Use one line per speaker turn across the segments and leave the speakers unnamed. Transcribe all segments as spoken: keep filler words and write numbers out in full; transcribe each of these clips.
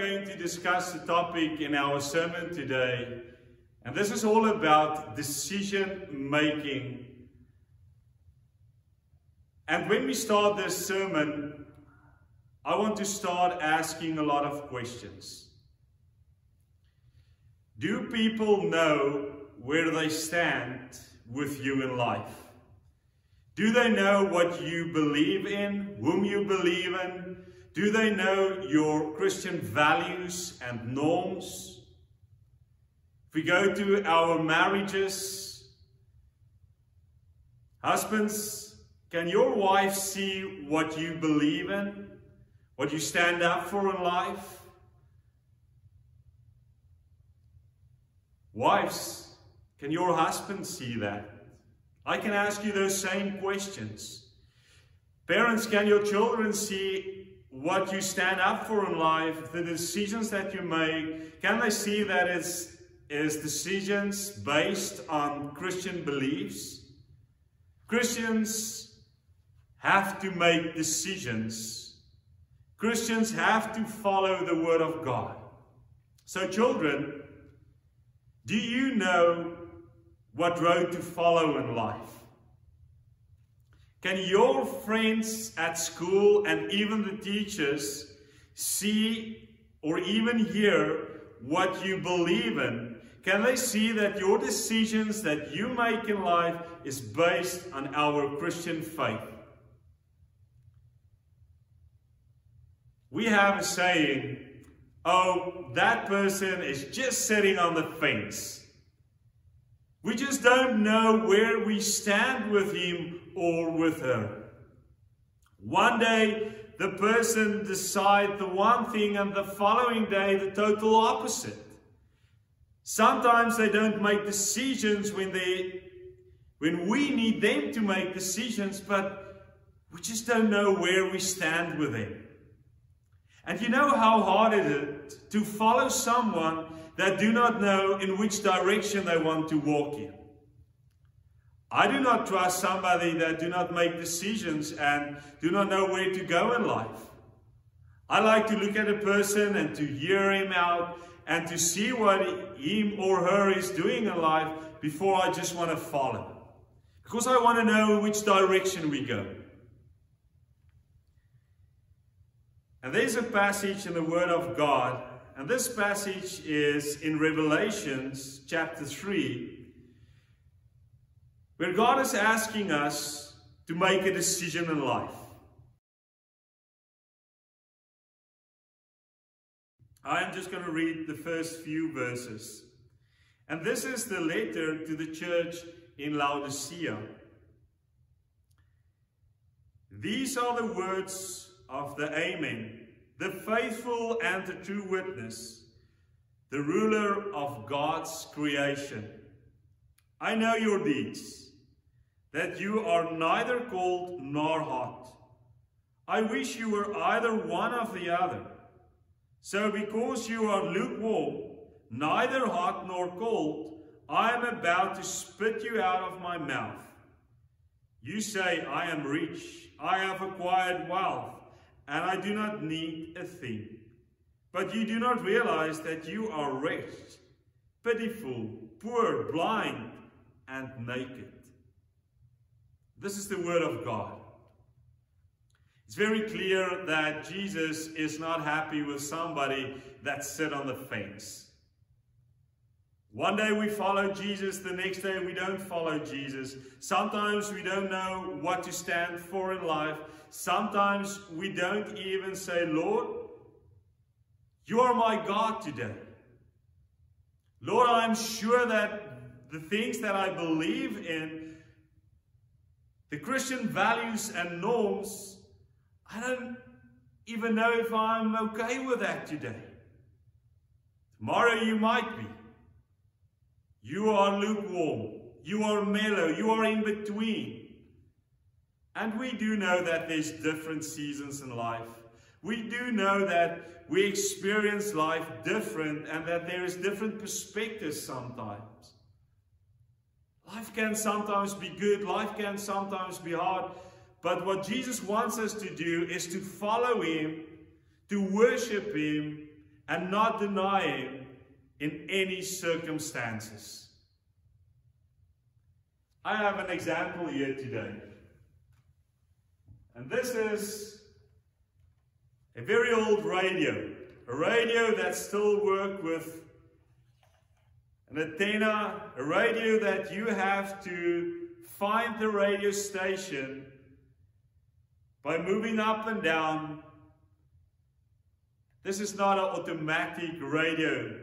going to discuss the topic in our sermon today, and this is all about decision making. And when we start this sermon, I want to start asking a lot of questions. Do people know where they stand with you in life? Do they know what you believe in, whom you believe in? Do they know your Christian values and norms? If we go to our marriages, husbands, can your wife see what you believe in, what you stand up for in life? Wives, can your husband see that? I can ask you those same questions. Parents, can your children see what you stand up for in life, the decisions that you make? Can they see that it's, it's decisions based on Christian beliefs? Christians have to make decisions. Christians have to follow the Word of God. So children, do you know what road to follow in life? Can your friends at school and even the teachers see or even hear what you believe in? Can they see that your decisions that you make in life is based on our Christian faith? We have a saying, oh, that person is just sitting on the fence. We just don't know where we stand with him or with her. One day, the person decides the one thing and the following day, the total opposite. Sometimes they don't make decisions when, they, when we need them to make decisions, but we just don't know where we stand with them. And you know how hard it is to follow someone that do not know in which direction they want to walk in. I do not trust somebody that do not make decisions and do not know where to go in life. I like to look at a person and to hear him out and to see what him or her is doing in life before I just want to follow. Because I want to know which direction we go. And there's a passage in the Word of God, and this passage is in Revelation chapter three, where God is asking us to make a decision in life. I am just going to read the first few verses. And this is the letter to the church in Laodicea. These are the words of the Amen, the faithful and the true witness, the ruler of God's creation. I know your deeds, that you are neither cold nor hot. I wish you were either one or the other. So because you are lukewarm, neither hot nor cold, I am about to spit you out of my mouth. You say, I am rich, I have acquired wealth, and I do not need a thing. But you do not realize that you are wretched, pitiful, poor, blind, and naked. This is the Word of God. It's very clear that Jesus is not happy with somebody that sits on the fence. One day we follow Jesus, the next day we don't follow Jesus. Sometimes we don't know what to stand for in life. Sometimes we don't even say, Lord, you are my God today. Lord, I'm sure that the things that I believe in, the Christian values and norms, I don't even know if I'm okay with that today. Tomorrow you might be. You are lukewarm. You are mellow. You are in between. And we do know that there's different seasons in life. We do know that we experience life different and that there is different perspectives sometimes. Life can sometimes be good. Life can sometimes be hard. But what Jesus wants us to do is to follow Him, to worship Him, and not deny Him in any circumstances. I have an example here today. And this is a very old radio. A radio that still works with an antenna. A radio that you have to find the radio station by moving up and down. This is not an automatic radio.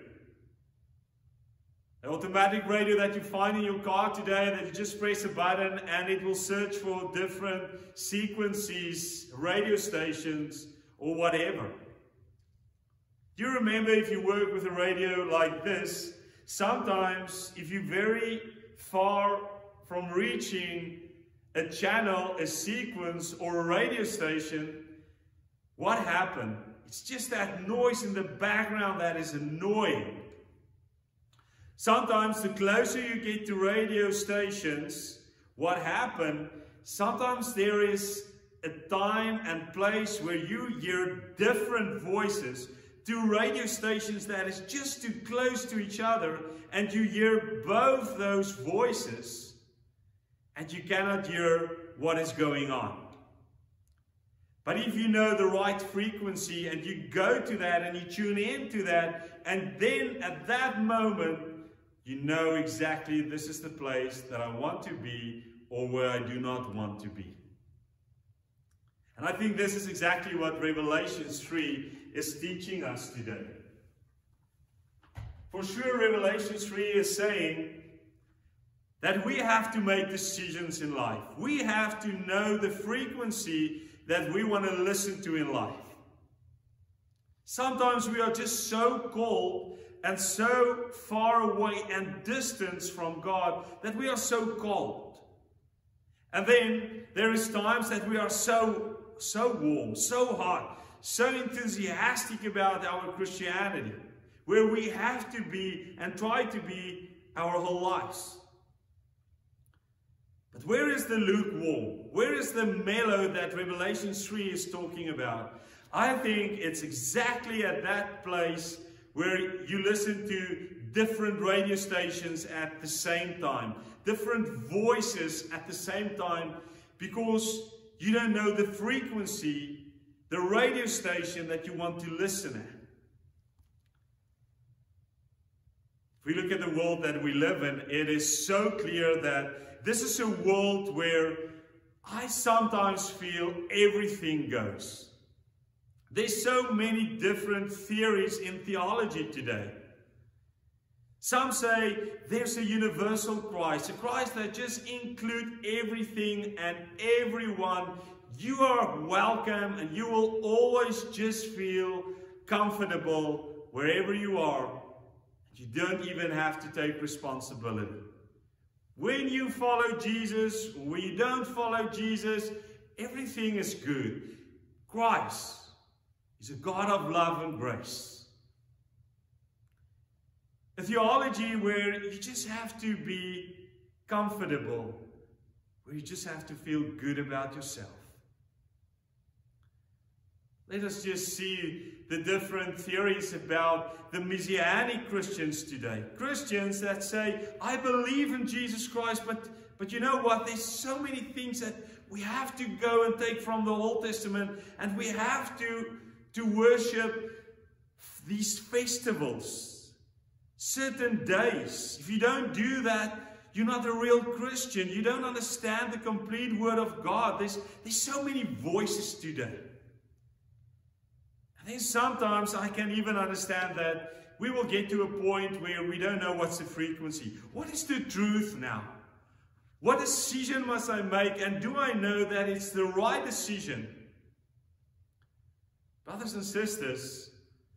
An automatic radio that you find in your car today, that you just press a button and it will search for different sequences, radio stations, or whatever. Do you remember, if you work with a radio like this, sometimes if you're very far from reaching a channel, a sequence, or a radio station, what happened? It's just that noise in the background that is annoying. Sometimes the closer you get to radio stations, what happened? Sometimes there is a time and place where you hear different voices to radio stations that is just too close to each other, and you hear both those voices and you cannot hear what is going on. But if you know the right frequency and you go to that and you tune into that, and then at that moment you know exactly, this is the place that I want to be or where I do not want to be. And I think this is exactly what Revelation three is teaching us today. For sure, Revelation three is saying that we have to make decisions in life. We have to know the frequency that we want to listen to in life. Sometimes we are just so cold and so far away and distant from God that we are so cold. And then there is times that we are so, so warm, so hot, so enthusiastic about our Christianity, where we have to be and try to be our whole lives. But where is the lukewarm? Where is the mellow that Revelation three is talking about? I think it's exactly at that place where you listen to different radio stations at the same time, different voices at the same time, because you don't know the frequency, the radio station that you want to listen at. If we look at the world that we live in, it is so clear that this is a world where I sometimes feel everything goes. There's so many different theories in theology today. Some say there's a universal Christ, a Christ that just includes everything and everyone. You are welcome and you will always just feel comfortable wherever you are. You don't even have to take responsibility. When you follow Jesus, when you don't follow Jesus, everything is good. Christ is a God of love and grace. A theology where you just have to be comfortable, where you just have to feel good about yourself. Let us just see the different theories about the Messianic Christians today. Christians that say, I believe in Jesus Christ, but, but you know what? There's so many things that we have to go and take from the Old Testament, and we have to, to worship these festivals, certain days. If you don't do that, you're not a real Christian. You don't understand the complete Word of God. There's, there's so many voices today. And then sometimes I can even understand that we will get to a point where we don't know what's the frequency. What is the truth now? What decision must I make? And do I know that it's the right decision? Brothers and sisters,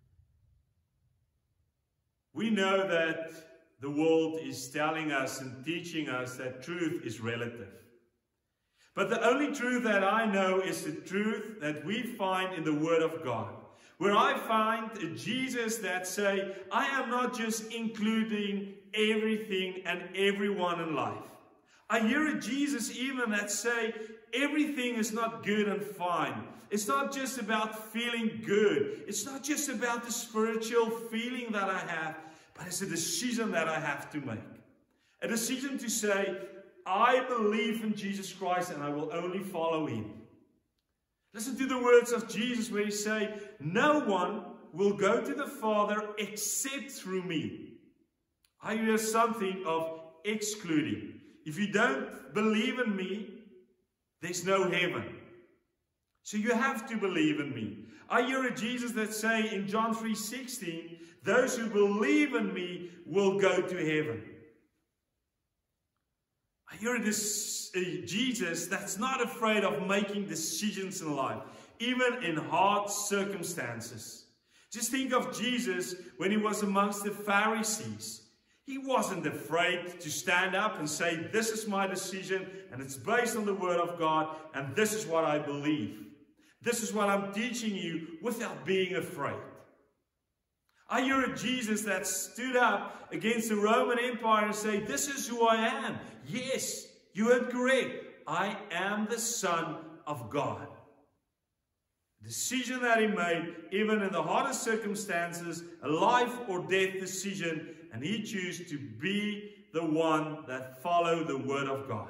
we know that the world is telling us and teaching us that truth is relative. But the only truth that I know is the truth that we find in the Word of God. Where I find a Jesus that say, I am not just including everything and everyone in life. I hear a Jesus even that say, everything is not good and fine. It's not just about feeling good. It's not just about the spiritual feeling that I have, but it's a decision that I have to make. A decision to say, I believe in Jesus Christ and I will only follow him. Listen to the words of Jesus where he say, no one will go to the Father except through me. I hear something of excluding. If you don't believe in me, there's no heaven. So you have to believe in me. I hear a Jesus that say in John three sixteen, those who believe in me will go to heaven. I hear this uh, Jesus that's not afraid of making decisions in life, even in hard circumstances. Just think of Jesus when he was amongst the Pharisees. He wasn't afraid to stand up and say, this is my decision and it's based on the Word of God and this is what I believe. This is what I'm teaching you without being afraid. I hear a Jesus that stood up against the Roman Empire and say, this is who I am. Yes, you heard correct. I am the Son of God. The decision that he made, even in the hardest circumstances, a life or death decision, and he chose to be the one that followed the Word of God.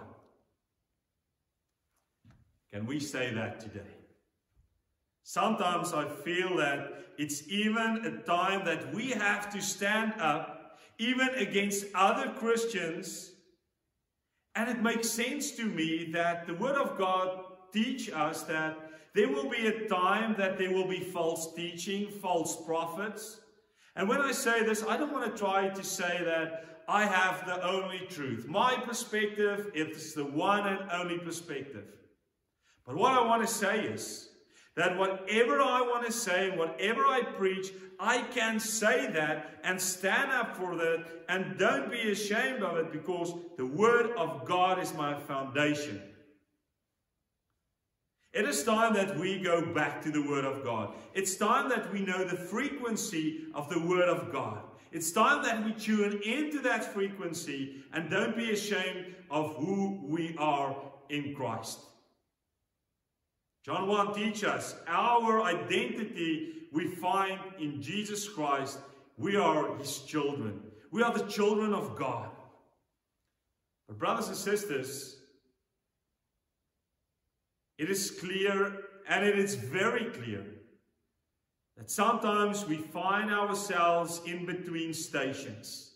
Can we say that today? Sometimes I feel that it's even a time that we have to stand up, even against other Christians. And it makes sense to me that the Word of God teach us that there will be a time that there will be false teaching, false prophets. And when I say this, I don't want to try to say that I have the only truth. My perspective is the one and only perspective. But what I want to say is that whatever I want to say, whatever I preach, I can say that and stand up for that and don't be ashamed of it, because the Word of God is my foundation. It is time that we go back to the Word of God. It's time that we know the frequency of the Word of God. It's time that we tune into that frequency and don't be ashamed of who we are in Christ. John one teaches us our identity we find in Jesus Christ. We are His children. We are the children of God. But brothers and sisters, it is clear, and it is very clear, that sometimes we find ourselves in between stations.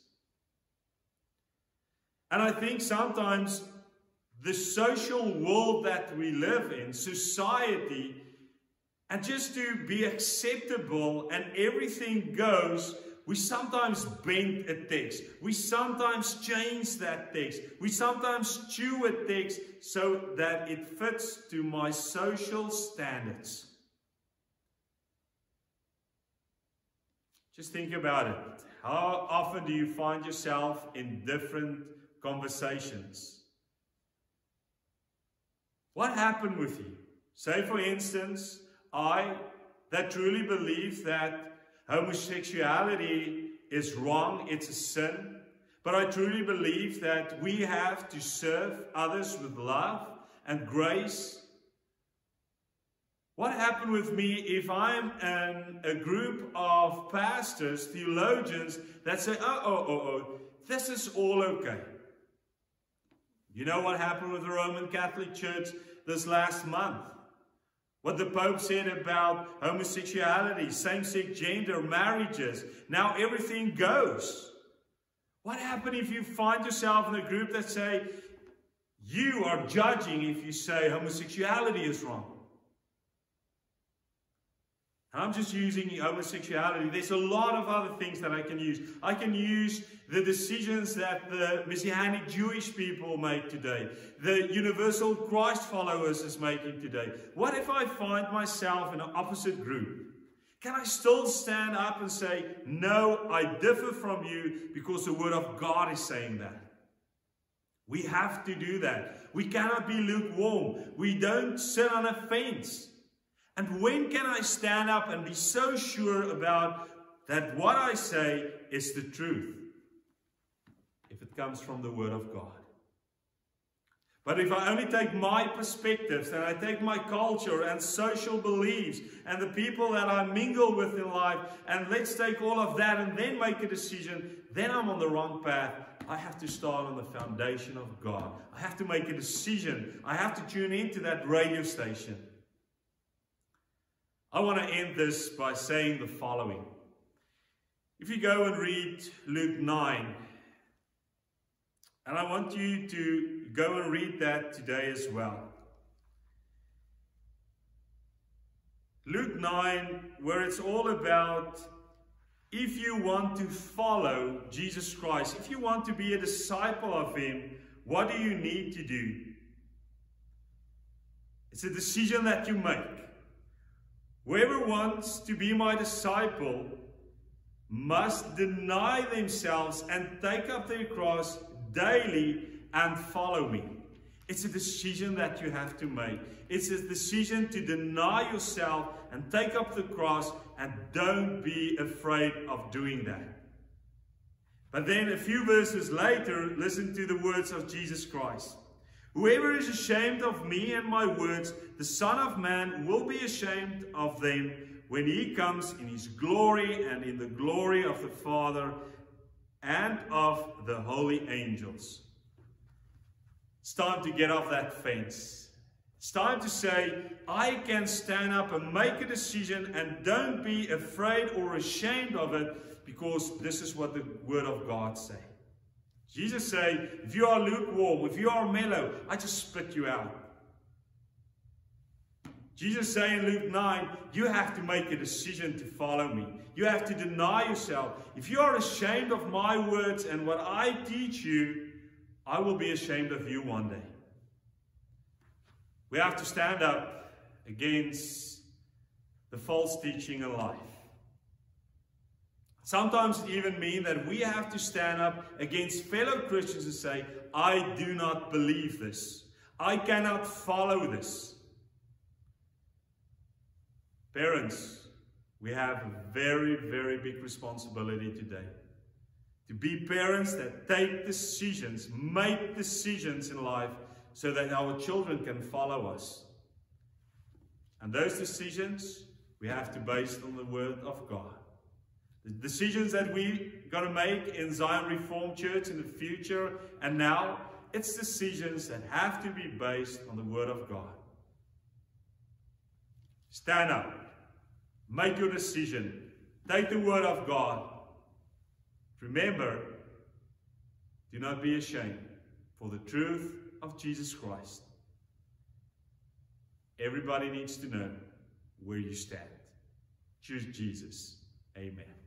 And I think sometimes the social world that we live in, society, and just to be acceptable and everything goes, we sometimes bend a text. We sometimes change that text. We sometimes chew a text so that it fits to my social standards. Just think about it. How often do you find yourself in different conversations? What happened with you? Say, for instance, I that truly believe that homosexuality is wrong, it's a sin, but I truly believe that we have to serve others with love and grace. What happened with me if I'm in a group of pastors, theologians, that say, oh, oh, oh, oh, this is all okay? You know what happened with the Roman Catholic Church this last month? What the Pope said about homosexuality, same-sex gender, marriages. Now everything goes. What happens if you find yourself in a group that say, you are judging if you say homosexuality is wrong? I'm just using homosexuality. There's a lot of other things that I can use. I can use the decisions that the Messianic Jewish people make today. The universal Christ followers is making today. What if I find myself in an opposite group? Can I still stand up and say, no, I differ from you because the Word of God is saying that? We have to do that. We cannot be lukewarm. We don't sit on a fence. And when can I stand up and be so sure about that what I say is the truth? If it comes from the Word of God. But if I only take my perspectives, and I take my culture and social beliefs and the people that I mingle with in life, and let's take all of that and then make a decision, then I'm on the wrong path. I have to start on the foundation of God. I have to make a decision. I have to tune into that radio station. I want to end this by saying the following. If you go and read Luke nine, and I want you to go and read that today as well. Luke nine, where it's all about, if you want to follow Jesus Christ, if you want to be a disciple of Him, what do you need to do? It's a decision that you make. Whoever wants to be my disciple must deny themselves and take up their cross daily and follow me. It's a decision that you have to make. It's a decision to deny yourself and take up the cross, and don't be afraid of doing that. But then a few verses later, listen to the words of Jesus Christ. Whoever is ashamed of me and my words, the Son of Man will be ashamed of them when He comes in His glory and in the glory of the Father and of the holy angels. It's time to get off that fence. It's time to say, I can stand up and make a decision, and don't be afraid or ashamed of it, because this is what the Word of God says. Jesus said, if you are lukewarm, if you are mellow, I just spit you out. Jesus said in Luke nine, you have to make a decision to follow me. You have to deny yourself. If you are ashamed of my words and what I teach you, I will be ashamed of you one day. We have to stand up against the false teaching in life. Sometimes it even means that we have to stand up against fellow Christians and say, I do not believe this. I cannot follow this. Parents, we have a very, very big responsibility today. To be parents that take decisions, make decisions in life so that our children can follow us. And those decisions we have to base on the Word of God. The decisions that we're going to make in Zion Reformed Church in the future and now, it's decisions that have to be based on the Word of God. Stand up. Make your decision. Take the Word of God. Remember, do not be ashamed for the truth of Jesus Christ. Everybody needs to know where you stand. Choose Jesus. Amen.